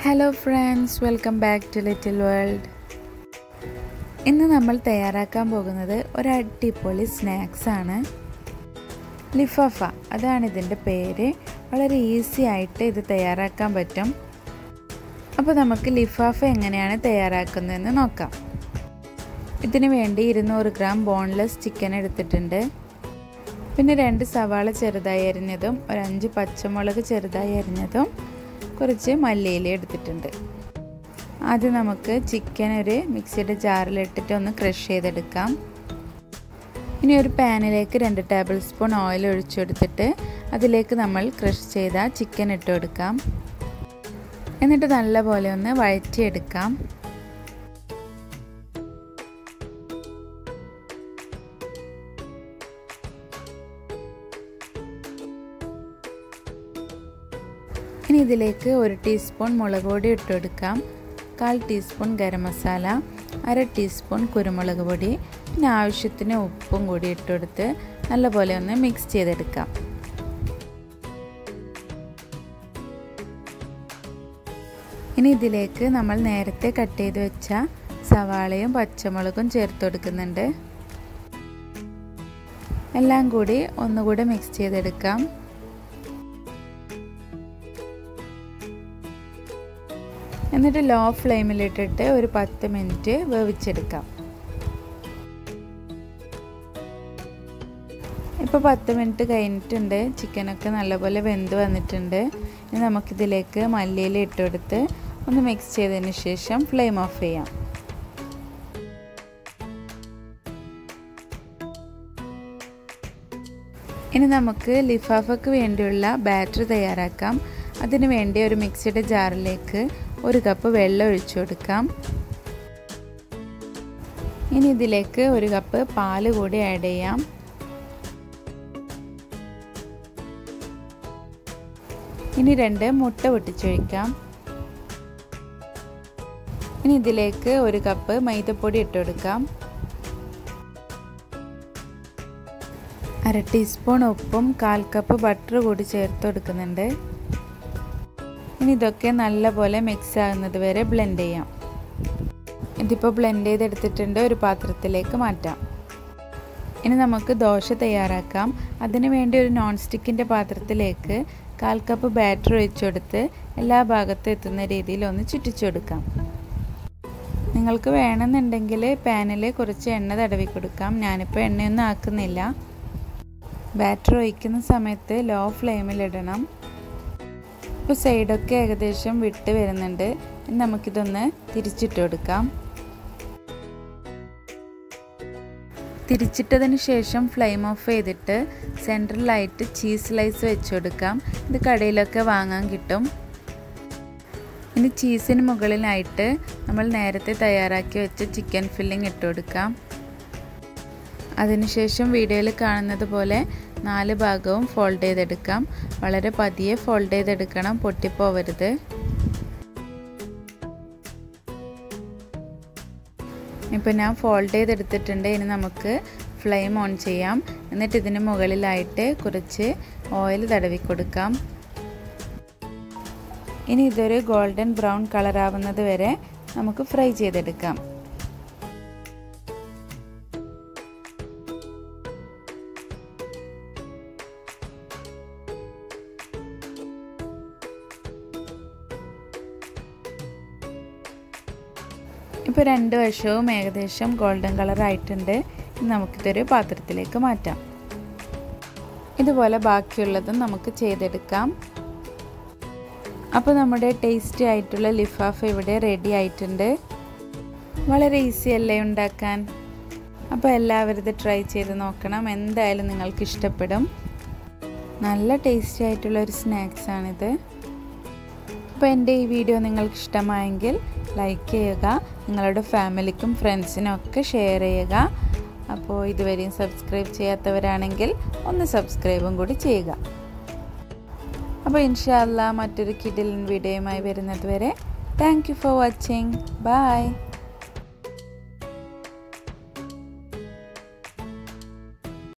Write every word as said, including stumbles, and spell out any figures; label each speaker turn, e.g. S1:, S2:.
S1: Hello friends, welcome back to Little World. ഇന്ന് നമ്മൾ തയ്യാറാക്കാൻ പോകുന്നത് ഒരു അടിപൊളി സ്നാക്സ് ആണ്. ലിഫാഫ അതാണ് ഇതിന്റെ പേര്. വളരെ ഈസി ആയിട്ട് ഇത് തയ്യാറാക്കാൻ പറ്റും. അപ്പോൾ നമുക്ക് ലിഫാഫ എങ്ങനെയാണ് തയ്യാറാക്കുന്നതെന്ന് നോക്കാം. ഇതിനു വേണ്ടി ഇരുന്നൂറ് ഗ്രാം ബോൺലെസ് ചിക്കൻ എടുത്തിട്ടുണ്ട്. പിന്നെ രണ്ട് സവാള ചെറുതായി അരിഞ്ഞതും ഒരു അഞ്ച് പച്ചമുളക് ചെറുതായി അരിഞ്ഞതും കുറച്ച് മല്ലിയില എടുത്തിട്ടുണ്ട്. ആദ്യം നമുക്ക് ചിക്കൻ ഒരു മിക്സിയുടെ ജാറിൽ ഇട്ടിട്ട് ഒന്ന് ക്രഷ് ചെയ്തെടുക്കാം. ഇനി ഒരു പാനിലേക്ക് രണ്ട് ടേബിൾ സ്പൂൺ ഓയിൽ ഒഴിച്ചു കൊടുത്തിട്ട് അതിലേക്ക് നമ്മൾ ക്രഷ് ചെയ്ത ചിക്കൻ ഇട്ട് കൊടുക്കാം. എന്നിട്ട് നല്ലപോലെ ഒന്ന് വഴറ്റിയെടുക്കാം. ഇനി ഇതിലേക്ക് ഒരു ടീസ്പൂൺ മുളക് പൊടി ഇട്ട് കൊടുക്കാം, കാൽ ടീസ്പൂൺ ഗരം മസാല, അര ടീസ്പൂൺ കുരുമുളക് പൊടി, പിന്നെ ആവശ്യത്തിന് ഉപ്പും കൂടി ഇട്ട് കൊടുത്ത് നല്ലപോലെ ഒന്ന് മിക്സ് ചെയ്തെടുക്കാം. ഇനി ഇതിലേക്ക് നമ്മൾ നേരത്തെ കട്ട് ചെയ്ത് വെച്ച സവാളയും പച്ചമുളകും ചേർത്ത് കൊടുക്കുന്നുണ്ട്. എല്ലാം കൂടി ഒന്നുകൂടെ മിക്സ് ചെയ്തെടുക്കാം. എന്നിട്ട് ലോ ഫ്ലെയിമിലിട്ടിട്ട് ഒരു പത്ത് മിനിറ്റ് വേവിച്ചെടുക്കാം. ഇപ്പോൾ പത്ത് മിനിറ്റ് കഴിഞ്ഞിട്ടുണ്ട്. ചിക്കനൊക്കെ നല്ലപോലെ വെന്ത് വന്നിട്ടുണ്ട്. ഇനി നമുക്കിതിലേക്ക് മല്ലിയില ഇട്ട് കൊടുത്ത് ഒന്ന് മിക്സ് ചെയ്തതിന് ശേഷം ഫ്ലെയിം ഓഫ് ചെയ്യാം. ഇനി നമുക്ക് ലിഫാഫയ്ക്ക് വേണ്ടിയുള്ള ബാറ്റർ തയ്യാറാക്കാം. അതിനു വേണ്ടി ഒരു മിക്സിയുടെ ജാറിലേക്ക് ഒരു കപ്പ് വെള്ളം ഒഴിച്ചു കൊടുക്കാം. ഇനി ഇതിലേക്ക് ഒരു കപ്പ് പാല് കൂടി ആഡ് ചെയ്യാം. ഇനി രണ്ട് മുട്ട പൊട്ടിച്ചൊഴിക്കാം. ഇനി ഇതിലേക്ക് ഒരു കപ്പ് മൈദപ്പൊടി ഇട്ട് കൊടുക്കാം. അര ടീസ്പൂൺ ഉപ്പും കാൽ കപ്പ് ബട്ടർ കൂടി ചേർത്ത് കൊടുക്കുന്നുണ്ട്. ഇനി ഇതൊക്കെ നല്ലപോലെ മിക്സ് ആകുന്നത് വരെ ബ്ലെൻഡ് ചെയ്യാം. ഇതിപ്പോൾ ബ്ലെൻഡ് ചെയ്തെടുത്തിട്ടുണ്ട്. ഒരു പാത്രത്തിലേക്ക് മാറ്റാം. ഇനി നമുക്ക് ദോശ തയ്യാറാക്കാം. അതിനു വേണ്ടി ഒരു നോൺ സ്റ്റിക്കിൻ്റെ പാത്രത്തിലേക്ക് കാൽ കപ്പ് ബാറ്റർ ഒഴിച്ചു കൊടുത്ത് എല്ലാ ഭാഗത്തും എത്തുന്ന രീതിയിൽ ഒന്ന് ചുറ്റിച്ചു കൊടുക്കാം. നിങ്ങൾക്ക് വേണമെന്നുണ്ടെങ്കിൽ പാനിൽ കുറച്ച് എണ്ണ തടവി കൊടുക്കാം. ഞാനിപ്പോൾ എണ്ണയൊന്നും ആക്കുന്നില്ല. ബാറ്റർ ഒഴിക്കുന്ന സമയത്ത് ലോ ഫ്ലെയിമിലിടണം. ഇപ്പോൾ സൈഡൊക്കെ ഏകദേശം വിട്ട് വരുന്നുണ്ട്. നമുക്കിതൊന്ന് തിരിച്ചിട്ട് കൊടുക്കാം. തിരിച്ചിട്ടതിന് ശേഷം ഫ്ലെയിം ഓഫ് ചെയ്തിട്ട് സെൻട്രലായിട്ട് ചീസ് സ്ലൈസ് വെച്ച് കൊടുക്കാം. ഇത് കടയിലൊക്കെ വാങ്ങാൻ കിട്ടും. ഇനി ചീസിന് മുകളിലായിട്ട് നമ്മൾ നേരത്തെ തയ്യാറാക്കി വെച്ച ചിക്കൻ ഫില്ലിംഗ് ഇട്ട് കൊടുക്കാം. അതിനുശേഷം വീഡിയോയിൽ കാണുന്നത് പോലെ നാല് ഭാഗവും ഫോൾഡ് ചെയ്തെടുക്കാം. വളരെ പതിയെ ഫോൾഡ് ചെയ്തെടുക്കണം, പൊട്ടിപ്പോവരുത്. ഇപ്പോൾ ഞാൻ ഫോൾഡ് ചെയ്തെടുത്തിട്ടുണ്ട്. ഇനി നമുക്ക് ഫ്ലെയിം ഓൺ ചെയ്യാം. എന്നിട്ട് ഇതിന് മുകളിലായിട്ട് കുറച്ച് ഓയിൽ തടവി കൊടുക്കാം. ഇനി ഇതൊരു ഗോൾഡൻ ബ്രൗൺ കളറാവുന്നത് വരെ നമുക്ക് ഫ്രൈ ചെയ്തെടുക്കാം. ഇപ്പോൾ രണ്ട് വശവും ഏകദേശം ഗോൾഡൻ കളർ ആയിട്ടുണ്ട്. നമുക്കിതൊരു പാത്രത്തിലേക്ക് മാറ്റാം. ഇതുപോലെ ബാക്കിയുള്ളതും നമുക്ക് ചെയ്തെടുക്കാം. അപ്പോൾ നമ്മുടെ ടേസ്റ്റി ആയിട്ടുള്ള ലിഫാഫ ഇവിടെ റെഡി ആയിട്ടുണ്ട്. വളരെ ഈസി അല്ലേ ഉണ്ടാക്കാൻ? അപ്പോൾ എല്ലാവരും ഇത് ട്രൈ ചെയ്ത് നോക്കണം. എന്തായാലും നിങ്ങൾക്ക് ഇഷ്ടപ്പെടും. നല്ല ടേസ്റ്റി ആയിട്ടുള്ള ഒരു സ്നാക്സ് ആണിത്. അപ്പോൾ എൻ്റെ ഈ വീഡിയോ നിങ്ങൾക്ക് ഇഷ്ടമായെങ്കിൽ ലൈക്ക് ചെയ്യുക, നിങ്ങളുടെ ഫാമിലിക്കും ഫ്രണ്ട്സിനും ഒക്കെ ഷെയർ ചെയ്യുക. അപ്പോൾ ഇതുവരെയും സബ്സ്ക്രൈബ് ചെയ്യാത്തവരാണെങ്കിൽ ഒന്ന് സബ്സ്ക്രൈബും കൂടി ചെയ്യുക. അപ്പോൾ ഇൻഷാ അല്ലാഹ് മറ്റൊരു കിടിലൻ വീഡിയോയുമായി വരുന്നത് വരെ thank you for watching. By.